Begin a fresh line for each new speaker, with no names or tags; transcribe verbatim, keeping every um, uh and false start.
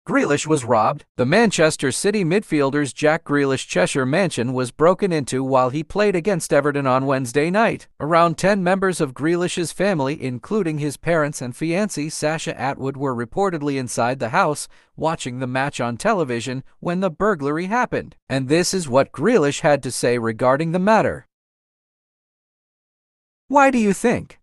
Grealish was robbed. The Manchester City midfielder's Jack Grealish Cheshire mansion was broken into while he played against Everton on Wednesday night. Around ten members of Grealish's family, including his parents and fiancée Sasha Atwood, were reportedly inside the house watching the match on television when the burglary happened. And this is what Grealish had to say regarding the matter. Why do you think?